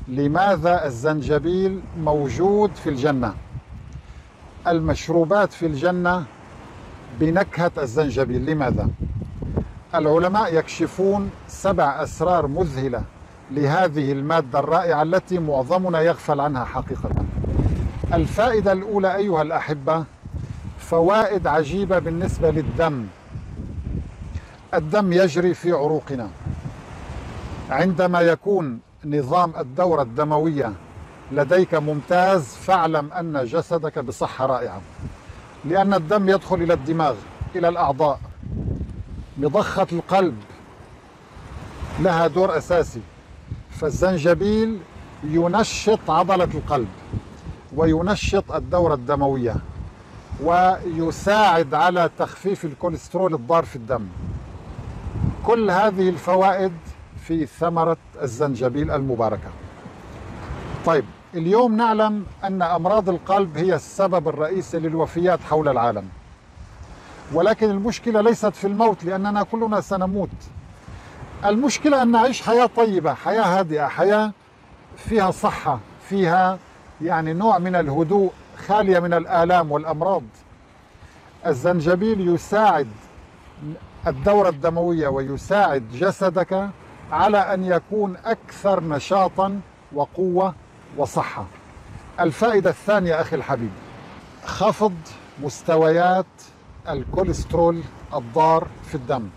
لماذا الزنجبيل موجود في الجنة؟ المشروبات في الجنة بنكهة الزنجبيل، لماذا؟ العلماء يكشفون 7 أسرار مذهلة لهذه المادة الرائعة التي معظمنا يغفل عنها حقيقة. الفائدة الأولى أيها الأحبة، فوائد عجيبة بالنسبة للدم. الدم يجري في عروقنا. عندما يكون نظام الدورة الدموية لديك ممتاز، فاعلم أن جسدك بصحة رائعة، لأن الدم يدخل إلى الدماغ، إلى الأعضاء. مضخة القلب لها دور أساسي، فالزنجبيل ينشط عضلة القلب وينشط الدورة الدموية ويساعد على تخفيف الكوليسترول الضار في الدم. كل هذه الفوائد في ثمرة الزنجبيل المباركة. طيب، اليوم نعلم أن أمراض القلب هي السبب الرئيسي للوفيات حول العالم، ولكن المشكلة ليست في الموت، لأننا كلنا سنموت. المشكلة أن نعيش حياة طيبة، حياة هادئة، حياة فيها صحة، فيها نوع من الهدوء، خالية من الآلام والأمراض. الزنجبيل يساعد الدورة الدموية ويساعد جسدك على أن يكون أكثر نشاطا وقوة وصحة. الفائدة الثانية أخي الحبيب، خفض مستويات الكوليسترول الضار في الدم،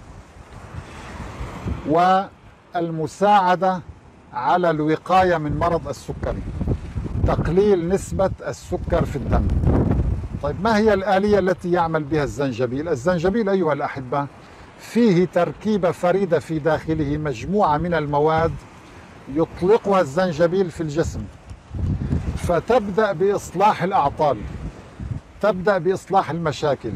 والمساعدة على الوقاية من مرض السكري، تقليل نسبة السكر في الدم. طيب، ما هي الآلية التي يعمل بها الزنجبيل؟ الزنجبيل أيها الأحبة فيه تركيبة فريدة في داخله، مجموعة من المواد يطلقها الزنجبيل في الجسم، فتبدأ بإصلاح الأعطال، تبدأ بإصلاح المشاكل،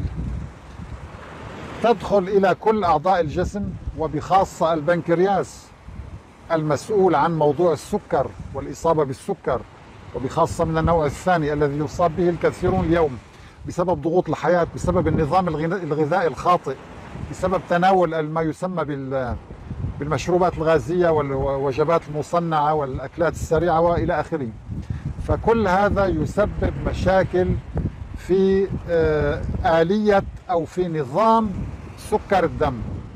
تدخل إلى كل أعضاء الجسم، وبخاصة البنكرياس المسؤول عن موضوع السكر والإصابة بالسكر، وبخاصة من النوع الثاني الذي يصاب به الكثيرون اليوم بسبب ضغوط الحياة، بسبب النظام الغذائي الخاطئ، بسبب تناول ما يسمى بالمشروبات الغازية والوجبات المصنعة والأكلات السريعة وإلى آخره. فكل هذا يسبب مشاكل في آلية أو في نظام سكر الدم.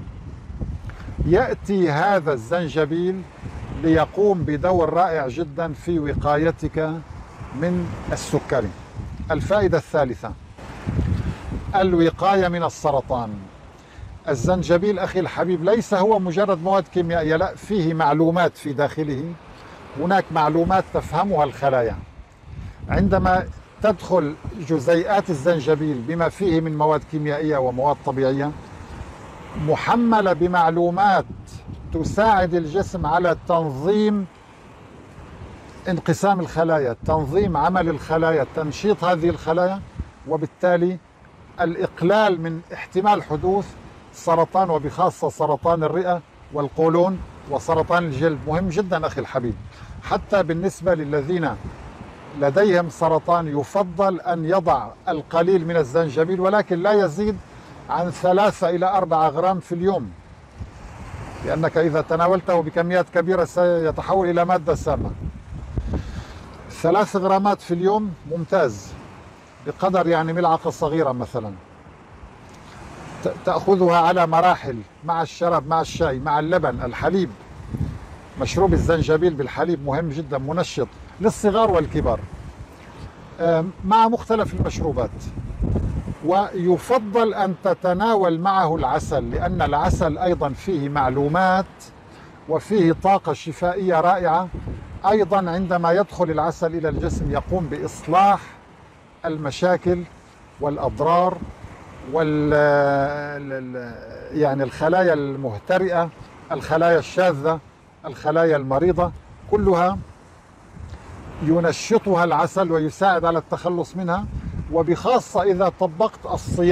يأتي هذا الزنجبيل ليقوم بدور رائع جدا في وقايتك من السكري. الفائدة الثالثة، الوقاية من السرطان. الزنجبيل أخي الحبيب ليس هو مجرد مواد كيميائية، لا، فيه معلومات في داخله. هناك معلومات تفهمها الخلايا. عندما تدخل جزيئات الزنجبيل بما فيه من مواد كيميائية ومواد طبيعية محملة بمعلومات تساعد الجسم على تنظيم انقسام الخلايا، تنظيم عمل الخلايا، تنشيط هذه الخلايا، وبالتالي الإقلال من احتمال حدوث سرطان، وبخاصة سرطان الرئة والقولون وسرطان الجلد. مهم جدا أخي الحبيب، حتى بالنسبة للذين لديهم سرطان يفضل أن يضع القليل من الزنجبيل، ولكن لا يزيد عن 3 إلى 4 غرام في اليوم، لأنك إذا تناولته بكميات كبيرة سيتحول إلى مادة سامة. 3 غرامات في اليوم ممتاز، بقدر ملعقة صغيرة مثلا، تأخذها على مراحل مع الشراب، مع الشاي، مع اللبن، الحليب. مشروب الزنجبيل بالحليب مهم جدا، منشط للصغار والكبار، مع مختلف المشروبات. ويفضل أن تتناول معه العسل، لأن العسل أيضا فيه معلومات وفيه طاقة شفائية رائعة. أيضا عندما يدخل العسل إلى الجسم يقوم بإصلاح المشاكل والأضرار الخلايا المهترئة، الخلايا الشاذة، الخلايا المريضة، كلها ينشطها العسل ويساعد على التخلص منها. وبخاصة إذا طبقت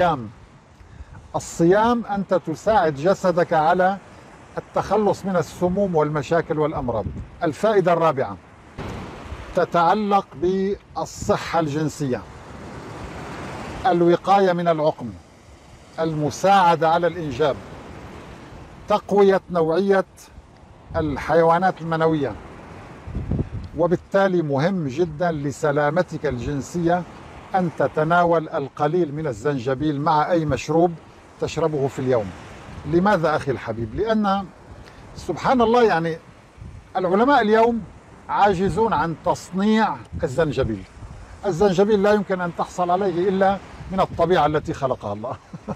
الصيام أنت تساعد جسدك على التخلص من السموم والمشاكل والأمراض. الفائدة الرابعة تتعلق بالصحة الجنسية، الوقاية من العقم، المساعدة على الإنجاب، تقوية نوعية الحيوانات المنوية، وبالتالي مهم جدا لسلامتك الجنسية أن تتناول القليل من الزنجبيل مع أي مشروب تشربه في اليوم. لماذا أخي الحبيب؟ لأن سبحان الله يعني العلماء اليوم عاجزون عن تصنيع الزنجبيل. الزنجبيل لا يمكن أن تحصل عليه إلا من الطبيعة التي خلقها الله.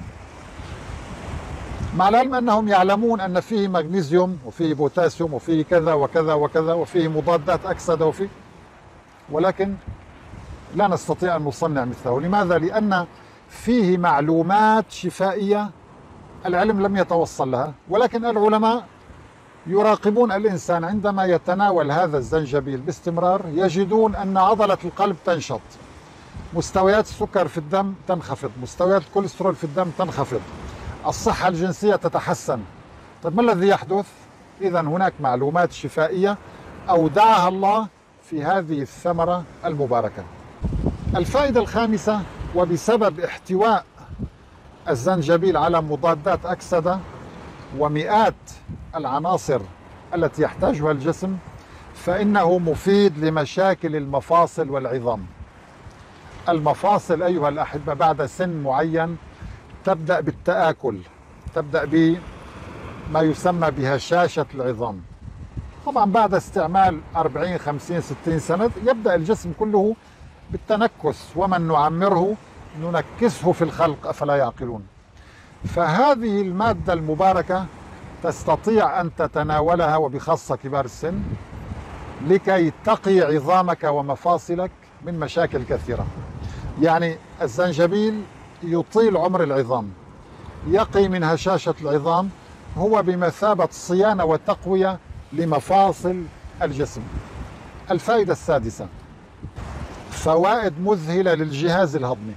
مع العلم أنهم يعلمون أن فيه مغنيسيوم وفيه بوتاسيوم وفيه كذا وكذا وكذا وفيه مضادات أكسدة ولكن لا نستطيع أن نصنع مثله. لماذا؟ لأن فيه معلومات شفائية العلم لم يتوصل لها، ولكن العلماء يراقبون الإنسان عندما يتناول هذا الزنجبيل باستمرار، يجدون أن عضلة القلب تنشط، مستويات السكر في الدم تنخفض، مستويات الكوليسترول في الدم تنخفض، الصحة الجنسية تتحسن. طيب ما الذي يحدث؟ إذا هناك معلومات شفائية أودعها الله في هذه الثمرة المباركة. الفائدة الخامسة، وبسبب احتواء الزنجبيل على مضادات أكسدة ومئات العناصر التي يحتاجها الجسم، فإنه مفيد لمشاكل المفاصل والعظام. المفاصل أيها الأحبة بعد سن معين تبدأ بالتآكل، تبدأ بما يسمى بهشاشة العظام. طبعا بعد استعمال 40 50 60 سنة يبدأ الجسم كله بالتنكس، ومن نعمره ننكسه في الخلق أفلا يعقلون. فهذه المادة المباركة تستطيع أن تتناولها، وبخاصة كبار السن، لكي تقي عظامك ومفاصلك من مشاكل كثيرة. يعني الزنجبيل يطيل عمر العظام، يقي من هشاشة العظام، هو بمثابة صيانة وتقوية لمفاصل الجسم. الفائدة السادسة، فوائد مذهلة للجهاز الهضمي،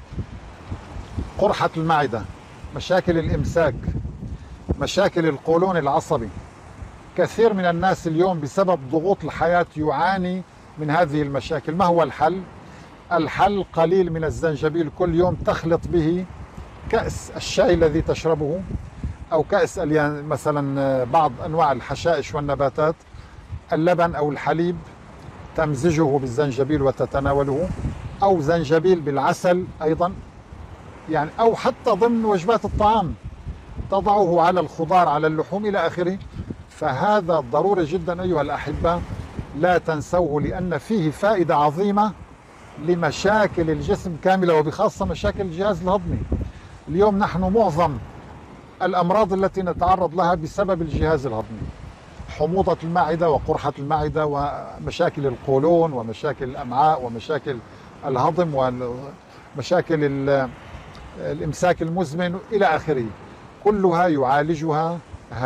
قرحة المعدة، مشاكل الإمساك، مشاكل القولون العصبي. كثير من الناس اليوم بسبب ضغوط الحياة يعاني من هذه المشاكل. ما هو الحل؟ الحل قليل من الزنجبيل كل يوم، تخلط به كأس الشاي الذي تشربه، أو كأس مثلا بعض أنواع الحشائش والنباتات، اللبن أو الحليب، تمزجه بالزنجبيل وتتناوله، أو زنجبيل بالعسل أيضا، يعني أو حتى ضمن وجبات الطعام تضعه على الخضار على اللحوم إلى آخره. فهذا ضروري جدا أيها الأحبة، لا تنسوه، لأن فيه فائدة عظيمة لمشاكل الجسم كاملة، وبخاصة مشاكل الجهاز الهضمي. اليوم نحن معظم الأمراض التي نتعرض لها بسبب الجهاز الهضمي، حموضة المعدة وقرحة المعدة ومشاكل القولون ومشاكل الأمعاء ومشاكل الهضم ومشاكل الإمساك المزمن إلى آخره، كلها يعالجها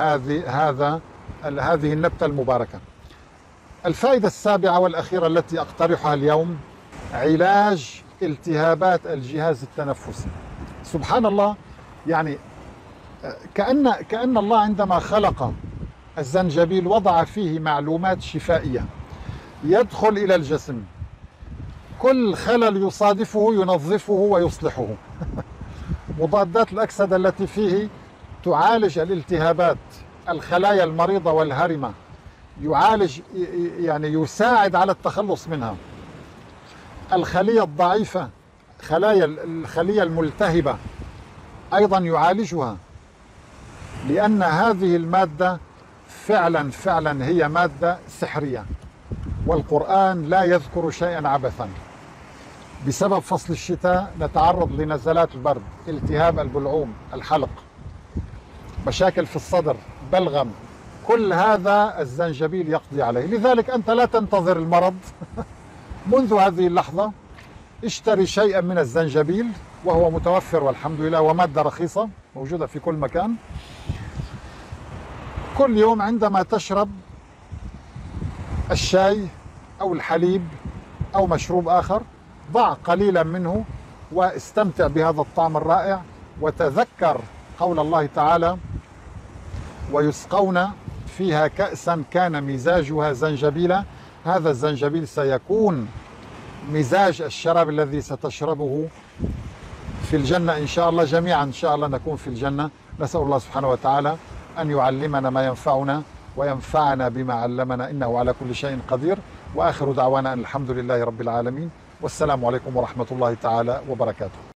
هذه النبتة المباركة. الفائدة السابعة والأخيرة التي أقترحها اليوم، علاج التهابات الجهاز التنفسي. سبحان الله، يعني كأن الله عندما خلق الزنجبيل وضع فيه معلومات شفائية، يدخل إلى الجسم، كل خلل يصادفه ينظفه ويصلحه. مضادات الأكسدة التي فيه تعالج الالتهابات، الخلايا المريضة والهرمة، يعالج يعني يساعد على التخلص منها. الخلية الضعيفة، الخلية الملتهبة أيضا يعالجها، لأن هذه المادة فعلا هي مادة سحرية، والقرآن لا يذكر شيئا عبثا. بسبب فصل الشتاء نتعرض لنزلات البرد، التهاب البلعوم، الحلق، مشاكل في الصدر، بلغم، كل هذا الزنجبيل يقضي عليه. لذلك أنت لا تنتظر المرض، منذ هذه اللحظة اشتري شيئا من الزنجبيل، وهو متوفر والحمد لله، ومادة رخيصة موجودة في كل مكان. كل يوم عندما تشرب الشاي أو الحليب أو مشروب آخر، ضع قليلا منه واستمتع بهذا الطعم الرائع، وتذكر قول الله تعالى: ويسقون فيها كأسا كان مزاجها زنجبيلا. هذا الزنجبيل سيكون مزاج الشراب الذي ستشربه في الجنة إن شاء الله، جميعا إن شاء الله نكون في الجنة. نسأل الله سبحانه وتعالى أن يعلمنا ما ينفعنا وينفعنا بما علمنا، إنه على كل شيء قدير. وآخر دعوانا أن الحمد لله رب العالمين، والسلام عليكم ورحمة الله تعالى وبركاته.